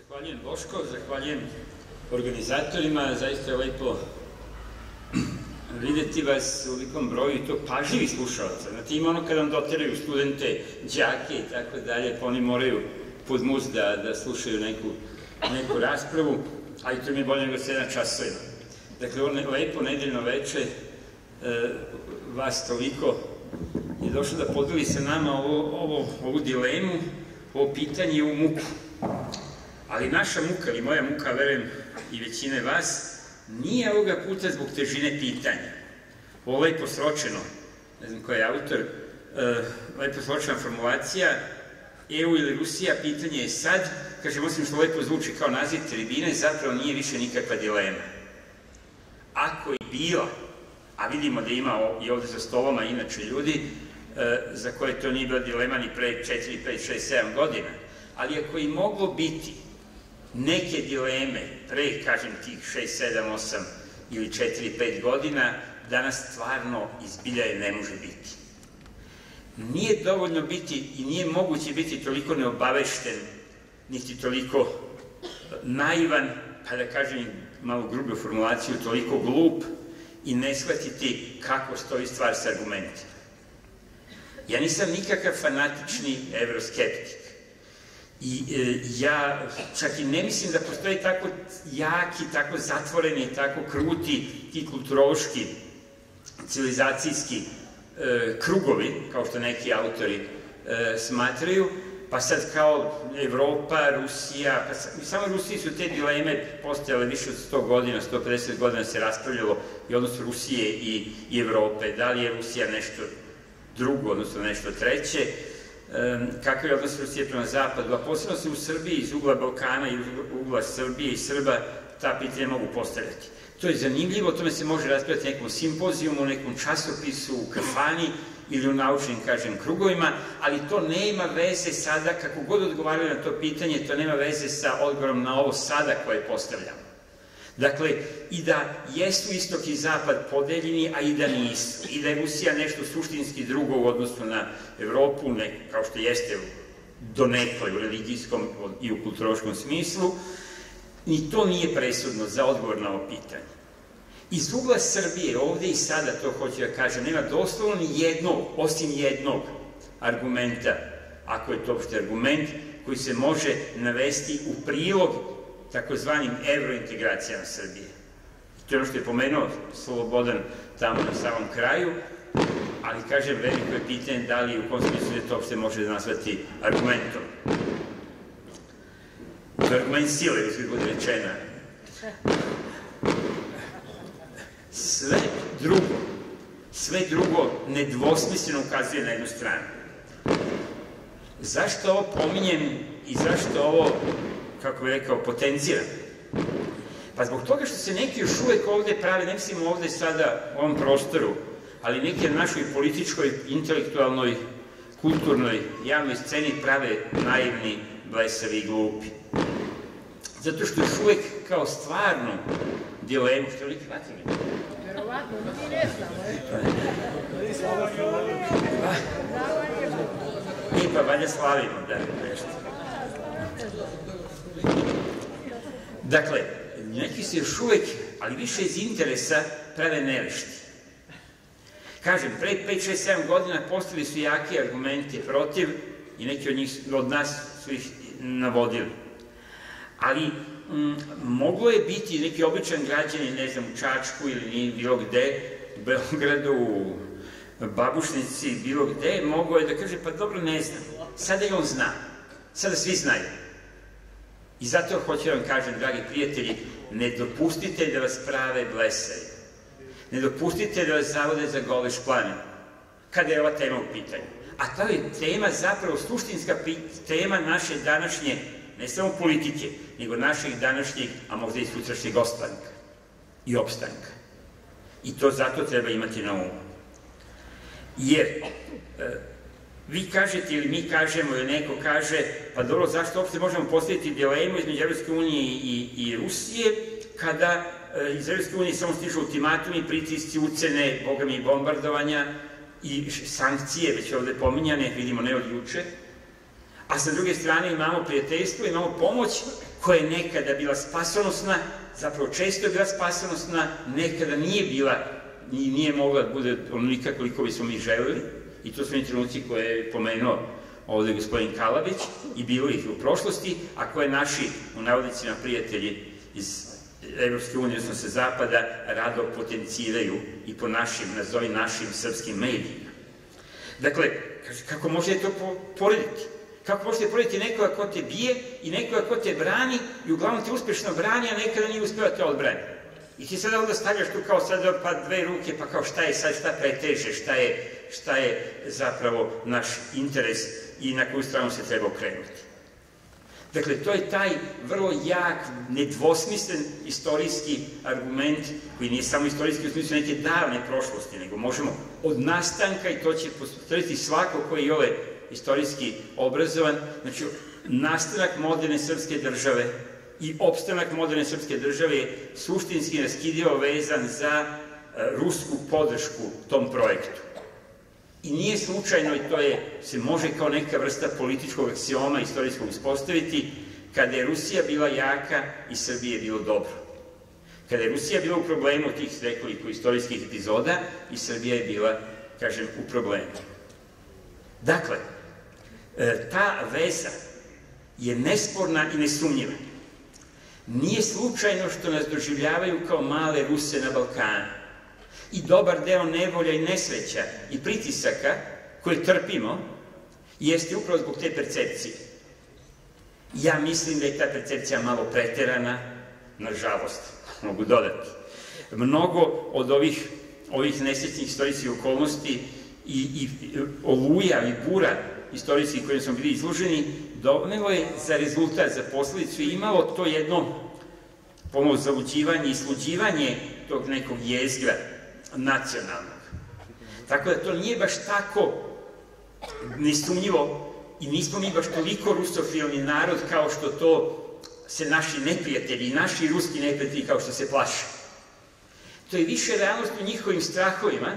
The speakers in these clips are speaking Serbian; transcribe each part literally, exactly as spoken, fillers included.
Zahvaljujem Boško, zahvaljujem organizatorima, zaista je lepo videti vas u velikom broju i to pažljivih slušalaca. Znate, ima ono kada vam doteraju studente, đake i tako dalje, pa oni moraju pod mus da slušaju neku raspravu, ali to mi je bolje nego sedam časovima. Dakle, ovo lepo nedeljno veče, vas toliko je došlo da podeli sa nama ovu dilemu, ovo pitanje i ovu muku. Ali naša muka, ili moja muka, verujem i većine vas, nije ovoga puta zbog težine pitanja. Ovo lepo sročeno, ne znam ko je autor, lepo sročena formulacija, E U ili Rusija, pitanje je sad, kažem, osim što lepo zvuči kao naziv tribine, zapravo nije više nikakva dilema. Ako je bila, a vidimo da ima i ovde za stoloma inače ljudi, za koje to nije bila dilema ni pre četiri, pet, šest, sedam godina, ali ako je moglo biti neke dileme pre, kažem, tih šest, sedam, osam ili četiri, pet godina, danas stvarno izbilja je ne može biti. Nije dovoljno biti i nije moguće biti toliko neobavešten, niti toliko naivan, pa da kažem malo grubu formulaciju, toliko glup i ne shvatiti kako stoji stvar s argumentima. Ja nisam nikakav fanatični evroskeptik. I ja čak i ne mislim da postoje tako jaki, tako zatvoreni, tako kruti ti kulturološki, civilizacijski krugovi, kao što neki autori smatraju, pa sad kao Evropa, Rusija, samo u Rusiji su te dileme postojale više od sto godina, sto pedeset godina se raspravljalo i odnos Rusije i Evrope, da li je Rusija nešto drugo, odnosno nešto treće, kakav je odnos Rusije prema zapadu, a posebno se u Srbiji, iz ugla Balkana i ugla Srbije i Srba, ta pitanja mogu postavljati. To je zanimljivo, o tome se može raspravljati nekom simpozijumu, u nekom časopisu, u kafani ili u naučnim, kažem, krugovima, ali to nema veze sada, kako god odgovaraju na to pitanje, to nema veze sa odgovorom na ovo sada koje postavljamo. Dakle, i da jesu istok i zapad podeljeni, a i da nisu. I da je Rusija nešto suštinski drugo u odnosu na Evropu, kao što jeste donekle u religijskom i u kulturološkom smislu, ni to nije presudno za odgovor na ovo pitanje. Iz ugla Srbije, ovde i sada, to hoću da kažem, nema doslovno ni jednog, osim jednog argumenta, ako je to uopšte argument, koji se može navesti u prilog takozvanim evrointegracijama Srbije. To je ono što je pomenuo Slobodan tamo na samom kraju, ali, kažem, veliko je pitanje da li u kom smislu je to uopšte može da nazvati argumentom. To je argument sile, uzgled bude rečena. Sve drugo, sve drugo nedvosmisleno ukazuje na jednu stranu. Zašto ovo pominjem i zašto ovo, kako bih rekao, potenciram? Pa zbog toga što se neki još uvek ovde prave, ne mislim ovde sada u ovom prostoru, ali neki na našoj političkoj, intelektualnoj, kulturnoj, javnoj sceni prave naivni, blesavi i glupi. Zato što još uvek kao stvarnu dilemu, što je lik vatreni? Verovatno, mi ne znamo. Mi pa valjda slavimo, da, nešto. Dakle, neki se još uvek, ali više iz interesa, prave nevešti. Kažem, pre pet, šest, sedam godina postavili su jaki argumenti protiv i neki od njih, od nas su ih navodili. Ali moglo je biti neki običan građanin, ne znam, u Čačku ili bilo gde, u Beogradu, u Babušnici, bilo gde, moglo je da kaže, pa dobro, ne znam. Sada je on zna. Sada svi znaju. I zato hoću da vam kažem, dragi prijatelji, ne dopustite da vas prave blesavi. Ne dopustite da vas zavode za gole šplane, kada je ova tema u pitanju. A to je tema, zapravo suštinska tema naše današnje, ne samo politike, nego naših današnjih, a možda i sutrašnjeg ostanka i opstanka. I to zato treba imati na umu. Jer vi kažete ili mi kažemo ili neko kaže, pa dobro, zašto uopšte možemo postaviti dilemu između Evropske unije i Rusije, kada iz Evropske unije samo stižu ultimatumi, pritisci, ucene, boga mi, bombardovanja i sankcije, već ovde pominjane, vidimo ne od juče, a a sa druge strane imamo prijateljstvo, imamo pomoć koja je nekada bila spasonosna, zapravo često je bila spasonosna, nekada nije bila, nije mogla da bude onoliko koliko bismo mi želeli, i to su oni trenuci koje je pomenuo ovde gospodin Kalabić, i bilo ih u prošlosti, a koje naši, u navodnicima, prijatelji iz Evropske unije, odnosno sa Zapada, rado potenciraju i po našim, nazovi našim srpskim medijima. Dakle, kako možete to porediti? Kako možete porediti nekoga ko te bije i nekoga ko te brani i uglavnom te uspešno brani, a nekada nije uspeo te odbrani? I ti sada onda stavljaš tu kao sad pa dve ruke, pa kao šta je sad, šta preteže, šta je, šta je zapravo naš interes i na koju stranu se treba okrenuti. Dakle, to je taj vrlo jak, nedvosmislen istorijski argument, koji nije samo istorijski u smislu neke davne prošlosti, nego možemo od nastanka, i to će postaviti svako koji je ove istorijski obrazovan, znači nastanak moderne srpske države i opstanak moderne srpske države je suštinski raskidivo vezan za rusku podršku tom projektu. I nije slučajno, i to je, se može kao neka vrsta političkog aksioma istorijskog uspostaviti, kada je Rusija bila jaka i Srbije je bilo dobro. Kada je Rusija bila u problemu tih nekoliko istorijskih epizoda i Srbija je bila, kažem, u problemu. Dakle, ta veza je nesporna i nesumnjiva. Nije slučajno što nas doživljavaju kao male Ruse na Balkanu. I dobar deo nevolja i nesreća i pritisaka koje trpimo jeste upravo zbog te percepcije. Ja mislim da je ta percepcija malo preterana, nažalost, mogu dodati. Mnogo od ovih, ovih nesrećnih istorijskih okolnosti i, i oluja i bura istorijskih kojim smo bili izloženi, donelo je za rezultat, za posledicu i imalo to jedno pomalo zaluđivanje i sluđivanje tog nekog jezgra nacionalnog. Tako da to nije baš tako nesumnjivo i nismo mi baš toliko rusofilni narod kao što to se naši neprijatelji i naši ruski neprijatelji kao što se plaše. To je više realnost u njihovim strahovima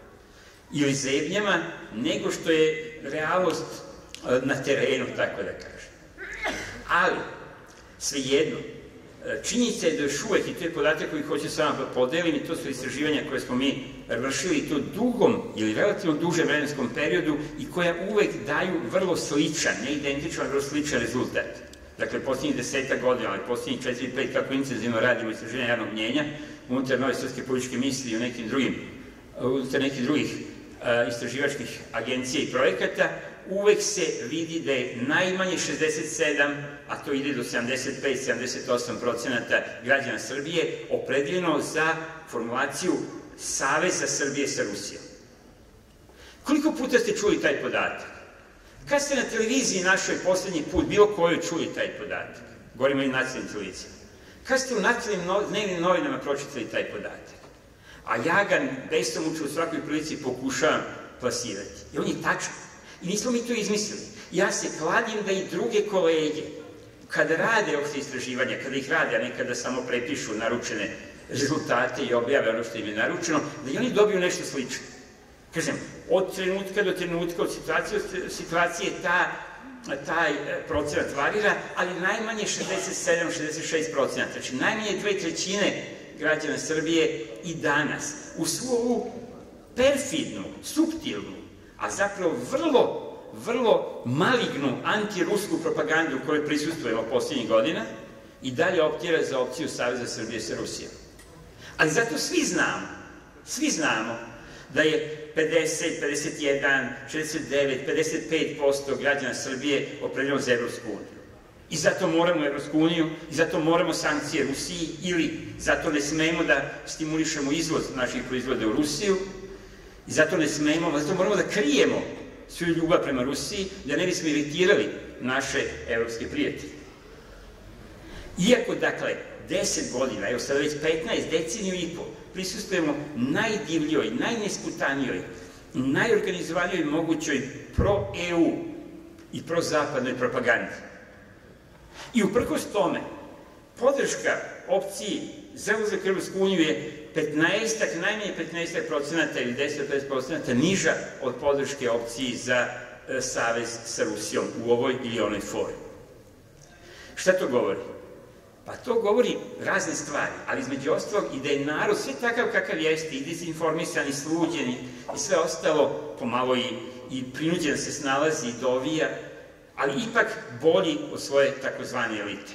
ili zebnjama nego što je realnost na terenu, tako da kažem. Ali, svejedno, činjenica je da još uvek, i to je podatak koji hoću s vama podelim, i to su istraživanja koje smo mi vršili i to dugom ili relativno dužem vremenskom periodu i koja uvek daju vrlo sličan, ne identičan, vrlo sličan rezultat. Dakle, posljednjih deseta godina, ali posljednjih četiri, pet, kako intenzivno radimo istraživanja javnog mnjenja, unutar Nove srpske političke misli i u nekim drugim, unutar nekih drugih istraživačkih agencija i projekata, uvek se vidi da je najmanje šezdeset sedam, a to ide do sedamdeset pet do sedamdeset osam procenata građana Srbije, opredeljeno za formulaciju Saveza Srbije sa Rusijom. Koliko puta ste čuli taj podatak? Kad ste na televiziji našoj poslednji put, bilo kojoj, čuli taj podatak? Govorimo i nacionalnim televizijama. Kad ste u nacionalnim dnevnim novinama pročitali taj podatak? A ja ga besomučno u svakoj prilici pokušavam plasirati. I on je tačan. I nismo mi to izmislili. Ja se kladim da i druge kolege, kada rade opšte istraživanja, kada ih rade, a ne kada samo prepišu naručene rezultate i objave ono što im je naručeno, da i oni dobiju nešto slično. Kažem, od trenutka do trenutka, od situacije do situacije taj procenat varira, ali najmanje šezdeset sedam do šezdeset šest procenata. Znači, najmanje dve trećine građana Srbije i danas u svu ovu perfidnu, suptilnu, a zapravo vrlo, vrlo malignu antirusku propagandu u kojoj prisustujemo poslednjih godina i dalje optira za opciju Saveza Srbije sa Rusijom. Ali zato svi znamo, svi znamo da je pedeset, pedeset jedan, šezdeset devet, pedeset pet posto građana Srbije opredeljeno za Evropsku uniju. I zato moramo Evropsku uniju, i zato moramo sankcije Rusiji, ili zato ne smemo da stimulišemo izvoz naših proizvoda u Rusiju, i zato ne smemo, zato moramo da krijemo svoju ljubav prema Rusiji, da ne bismo iritirali naše evropske prijatelje. Iako, dakle, deset godina, evo sada već petnaest, deceniju i po, prisustujemo najdivljoj, najnesputanijoj, najorganizovanijoj mogućoj pro-E U i pro-zapadnoj propagandi. I uprkos tome, podrška opciji za ulazak u Evropsku uniju je petnaestak, najmanje petnaestak procenata ili deset do pedeset procenata niža od podrške opciji za savez sa Rusijom u ovoj ili onoj formi. Šta to govori? Pa to govori razne stvari, ali između ostalog i da je narod sve takav kakav jeste, i dezinformisan, i sluđen, i sve ostalo, pomalo i, i prinuđen se snalazi i dovija, ali ipak bolji od svoje takozvane elite.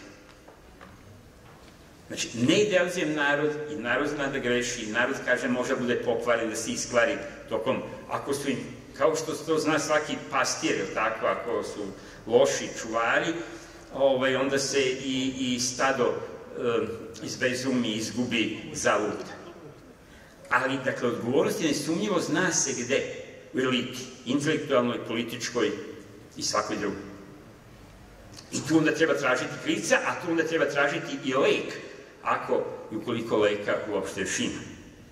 Znači, ne idealizujem narod, i narod zna da greši, i narod, kaže, može bude pokvaren, da se iskvari tokom, ako su im, kao što to zna svaki pastir, ili tako, ako su loši čuvari, ovaj, onda se i, i stado um, izbezumi, izgubi, zaluta. Ali, dakle, odgovornost je nesumnjivo, zna se gde, u eliti, intelektualnoj, političkoj i svakoj drugoj. I tu onda treba tražiti krivca, a tu onda treba tražiti i lek, ako i ukoliko leka uopšte još ima.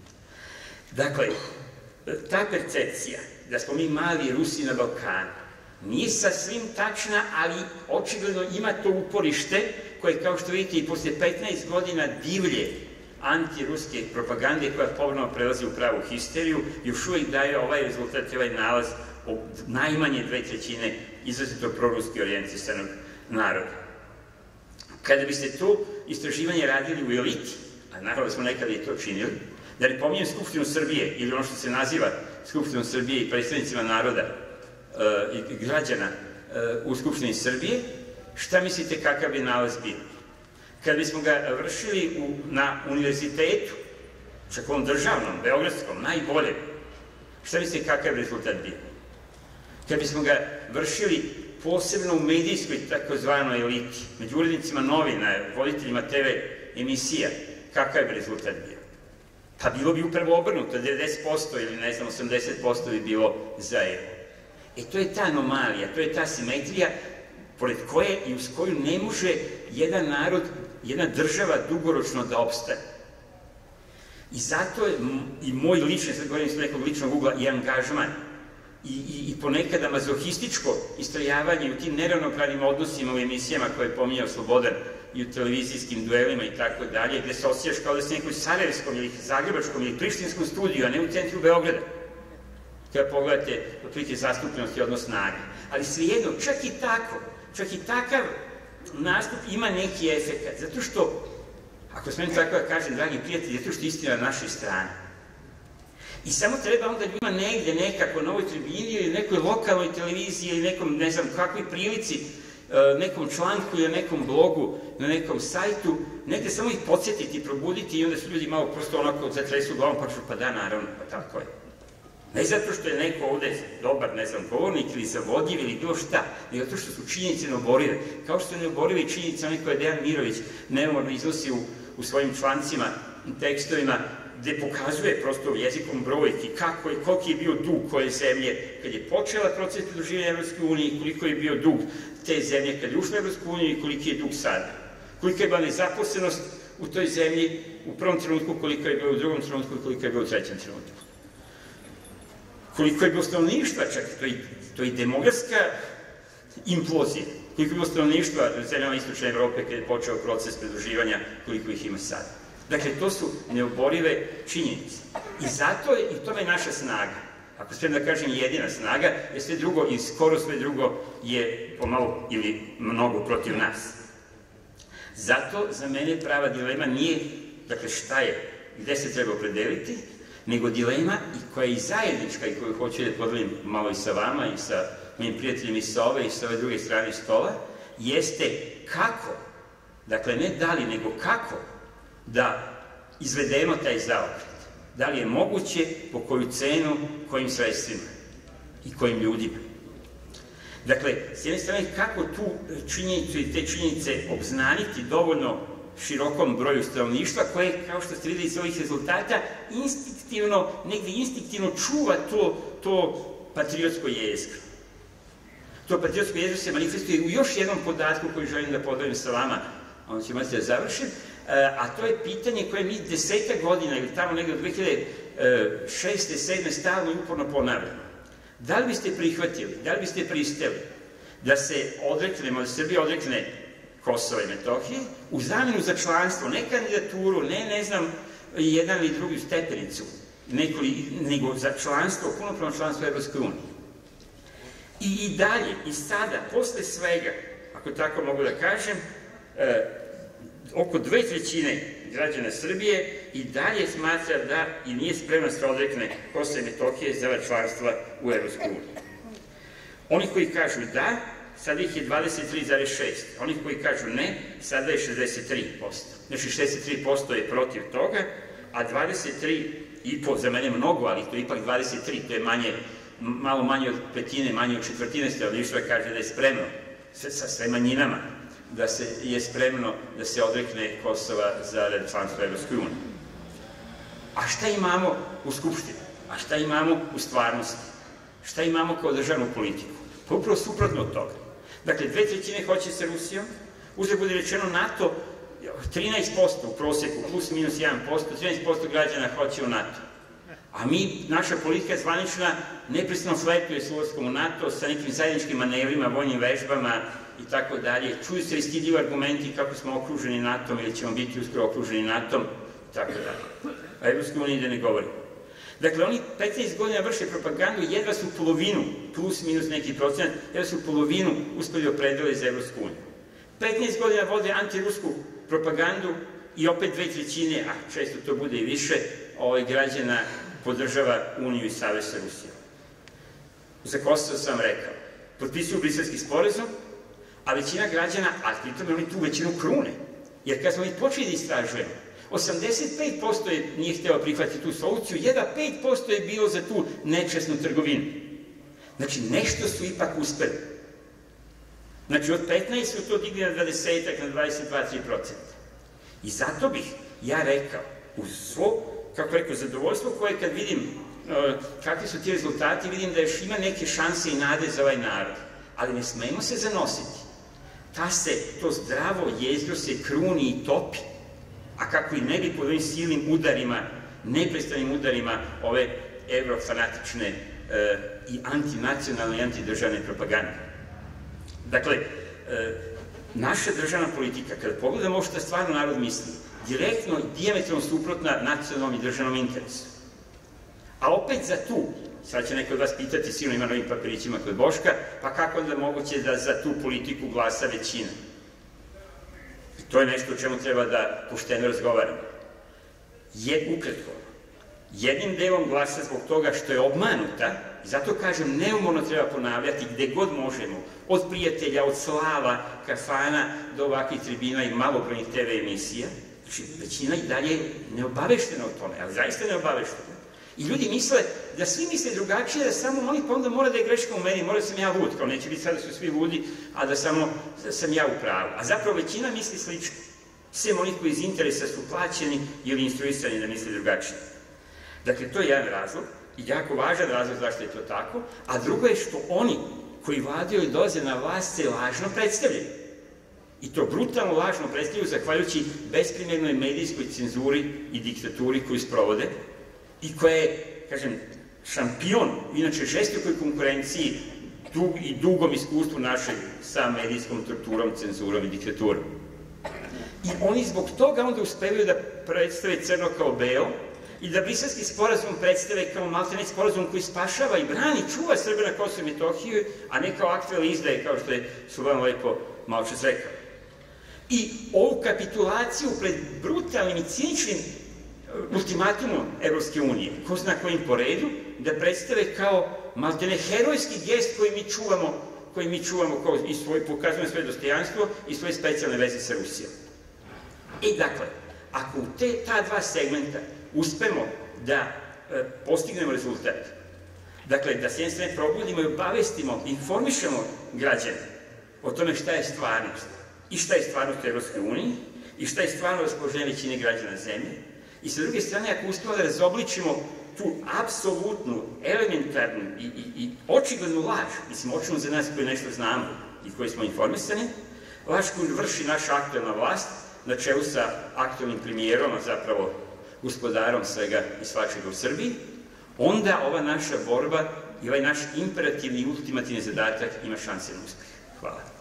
Dakle, ta percepcija da smo mi mali Rusi na Balkanu nije sasvim tačna, ali očigledno ima to uporište koje, kao što vidite, i posle petnaest godina divlje antiruske propagande koja povremeno prelazi u pravu histeriju, još uvek daje ovaj rezultat, ovaj nalaz o najmanje dve trećine izrazito proruski orijentisanog naroda. Kada biste to istraživanje radili u eliti, a naravno smo nekada i to činili, da ne pominjem Skupštinu Srbije ili ono što se naziva Skupštinom Srbije i predstavnicima naroda i građana u Skupštini Srbije, šta mislite kakav bi nalaz bio? Kada bismo ga vršili na univerzitetu, čak ovom državnom, beogradskom, najbolje, šta mislite kakav bi rezultat bio? Kada bismo ga vršili posebno u medijskoj takozvanoj eliti, među urednicima novina, voditeljima te ve emisija, kakav bi rezultat bio? Pa bilo bi upravo obrnuto, devedeset posto ili ne znam, osamdeset posto bi bilo za evo. E to je ta anomalija, to je ta simetrija pored koje i uz koju ne može jedan narod, jedna država dugoročno da opstane. I zato je i moj lični, sad govorim iz nekog ličnog ugla, i angažman, i, i, i ponekada mazohističko istrajavanje u tim neravnopravnim odnosima u emisijama koje je pominjao Slobodan i u televizijskim duelima i tako dalje, gde se osjećaš kao da si nekoj sarajevskom ili zagrebačkom ili prištinskom studiju, a ne u centru Beograda. Kada pogledate otprilike zastupljenost i odnos snaga. Ali svejedno, čak i tako, čak i takav nastup ima neki efekat, zato što, ako smem tako da kažem, dragi prijatelji, zato što je istina na našoj strani. I samo treba onda ljudima negde nekako na ovoj tribini ili nekoj lokalnoj televiziji ili nekom, ne znam, kakvoj prilici, nekom članku ili nekom blogu, na nekom sajtu, negde samo ih podsjetiti, probuditi i onda su ljudi malo prosto onako zatresu glavom pa ću, pa da, naravno, pa tako je. Ne zato što je neko ovde dobar, ne znam, govornik ili zavodljiv ili bilo šta, nego zato što su činjenice neoborive. Kao što su neoborive i činjenice one koje Dejan Mirović neumorno iznosi u, u svojim člancima, tekstovima, gde pokazuje prosto jezikom brojki kako je, koliki je bio dug koje zemlje kad je počela proces pridruživanja Evropske unije i koliko je bio dug te zemlje kad je ušla u Evropsku uniju i koliki je dug sada. Kolika je bila nezaposlenost u toj zemlji u prvom trenutku, koliko je bilo u drugom trenutku i koliko je bilo u trećem trenutku. Koliko je bilo stanovništva čak, to je, to je demografska implozija. Koliko je bilo stanovništva u zemljama Istočne Evrope kada je počeo proces pridruživanja, koliko ih ima sada. Dakle, to su neoborive činjenice. I zato je, i to je naša snaga. Ako smijem da kažem jedina snaga, jer sve drugo i skoro sve drugo je pomalo ili mnogo protiv nas. Zato za mene prava dilema nije, dakle, šta je, gde se treba opredeliti, nego dilema i koja je i zajednička i koju hoću da podelim malo i sa vama i sa mojim prijateljima i sa ove i sa ove druge strane stola, jeste kako, dakle ne da li, nego kako da izvedemo taj zaokret. Da li je moguće, po koju cenu, kojim sredstvima i kojim ljudima. Dakle, s jedne strane, kako tu činjenicu i te činjenice obznaniti dovoljno širokom broju stanovništva, koje, kao što ste videli iz ovih rezultata, instinktivno, negde instinktivno čuva to, to patriotsko jezgro. To patriotsko jezgro se manifestuje u još jednom podatku koji želim da podelim sa vama, onda ću morati da završim, a to je pitanje koje mi desetak godina ili tamo negde od dve hiljade šeste sedme stalno i uporno ponavljamo. Da li biste prihvatili, da li biste pristali da se odreknemo, da Srbija odrekne Kosova i Metohije, u zamenu za članstvo, ne kandidaturu, ne, ne znam, jedan ili drugu stepenicu, nego za članstvo, punopravno članstvo u Evropskoj uniji. I I, i dalje, i sada, posle svega, ako tako mogu da kažem, e, oko dve trećine građana Srbije i dalje smatra da i nije spremna se odrekne Kosova i Metohije za članstva u Evropskoj uniji. Oni koji kažu da, sada ih je dvadeset tri zarez šest. Oni koji kažu ne, sada je šezdeset tri posto. Znači šezdeset tri posto je protiv toga, a dvadeset tri i po, za mene mnogo, ali to je ipak dvadeset tri, to je manje, malo manje od petine, manje od četvrtine stanovništva kaže da je spremno sa sve manjinama, da se je spremno da se odrekne Kosova za članstvo u Evropskoj uniji. A šta imamo u Skupštini? A šta imamo u stvarnosti? Šta imamo kao državnu politiku? Pa upravo suprotno od toga. Dakle, dve trećine hoće sa Rusijom, uzre bude rečeno NATO, trinaest posto u proseku, plus minus jedan posto, trinaest posto građana hoće u NATO. A mi, naša politika zvanična, neprestano fletuje s ulaskom u NATO sa nekim zajedničkim manevrima, vojnim vežbama i tako dalje. Čuju se istidljivi argumenti kako smo okruženi NATO-om ili ćemo biti uskoro okruženi NATO-om i tako dalje. A Evropskoj uniji da ne govorim. Dakle, oni petnaest godina vrše propagandu i jedva su polovinu, plus minus neki procenat, jedva su polovinu uspeli opredele za Evropsku uniju. petnaest godina vode antirusku propagandu i opet dve trećine, a često to bude i više, ovaj građana podržava Uniju i savez sa Rusijom. Za Kosovo sam rekao, potpisuju Briselski sporazum, a većina građana, a pritom oni tu većinu krune, jer kad smo ih počeli da istražujemo, osamdeset pet posto je nije hteo prihvatiti tu soluciju, jedva pet posto je bilo za tu nečesnu trgovinu. Znači, nešto su ipak uspeli. Znači, od petnaest su to digli na dvadesetak, na dvadeset dva do tri procenta. I zato bih ja rekao, uz svo, kako rekao, zadovoljstvo koje kad vidim kakvi su ti rezultati, vidim da još ima neke šanse i nade za ovaj narod. Ali ne smemo se zanositi. Ta se, to zdravo jezgro se kruni i topi. A kako i ne bi pod ovim silnim udarima, neprestanim udarima ove evrofanatične i antinacionalne i antidržavne propagande. Dakle, naša državna politika, kada pogledamo ovo što stvarno narod misli, direktno i dijametralno suprotna nacionalnom i državnom interesu. A opet za tu, sad će neko od vas pitati, sigurno ima novim papirićima kod Boška, pa kako onda moguće da za tu politiku glasa većina? To je nešto o čemu treba da pošteno razgovaramo. Je ukratko, jednim delom glasa zbog toga što je obmanuta, i zato kažem, neumorno treba ponavljati gde god možemo, od prijatelja, od slava, kafana, do ovakvih tribina i malobrojnih te ve emisija. Znači, većina i dalje neobaveštena o tome, ali zaista neobaveštena. I ljudi misle da svi misle drugačije, da samo oni, pa onda mora da je greška u meni, mora da sam ja lud, kao neće biti sad da su svi ludi, a da samo sam ja u pravu. A zapravo većina misli slično. Sem onih koji iz interesa su plaćeni ili instruisani da misle drugačije. Dakle, to je jedan razlog, i jako važan razlog zašto je to tako, a drugo je što oni koji vladaju i dolaze na vlast se lažno predstavljaju. I to brutalno lažno predstavljaju zahvaljujući besprimjernoj medijskoj cenzuri i diktaturi koju sprovode i koja je, kažem, šampion, inače žestokoj konkurenciji i dugom iskustvu našeg sa medijskom torturom, cenzurom i diktaturom. I oni zbog toga onda uspevaju da predstave crno kao belo i da Briselski sporazum predstave kao maltene sporazum koji spašava i brani, čuva Srbe na Kosovu i Metohiju, a ne kao aktuel izdaje, kao što je Slobodan lepo malo čas rekao. I ovu kapitulaciju pred brutalnim i ciničnim ultimatumom Evropske unije, ko zna kojim po redu, da predstave kao maltene herojski gest koji mi čuvamo, koji mi čuvamo i pokazujemo svoje dostojanstvo i svoje specijalne veze sa Rusijom. I dakle, ako u ta dva segmenta uspemo da postignemo rezultat, dakle, da s jedne strane probudimo i obavestimo, informišemo građane o tome šta je stvarnost i šta je stvarnost u Evropskoj uniji i šta je stvarno raspoloženje većine građana zemlje, i sa druge strane, ako uspemo da razobličimo tu apsolutnu, elementarnu i očiglednu laž, mislim, očigledno za nas koji nešto znamo i koji smo informisani, laž koju vrši naša aktuelna vlast, na čelu sa aktuelnim premijerom, a zapravo gospodarom svega i svačega u Srbiji, onda ova naša borba i ovaj naš imperativni i ultimativni zadatak ima šanse na uspeh. Hvala.